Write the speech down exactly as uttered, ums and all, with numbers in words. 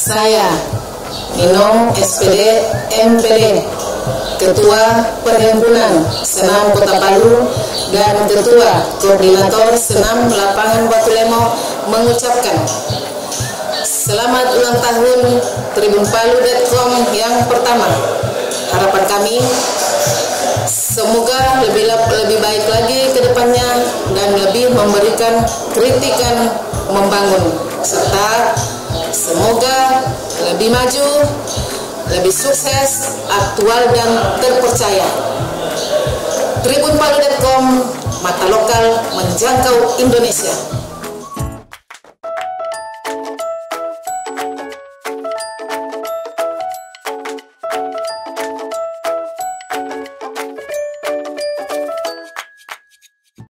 Saya, Nino S P D M P D, Ketua Perhimpunan Senam Kota Palu dan Ketua Koordinator Senam Lapangan Batu Lemo mengucapkan selamat ulang tahun Tribun Palu titik com yang pertama. Harapan kami semoga lebih lebih baik lagi ke depannya dan lebih memberikan kritikan membangun, serta semoga lebih maju, lebih sukses, aktual dan terpercaya. Tribun Palu titik com, mata lokal menjangkau Indonesia.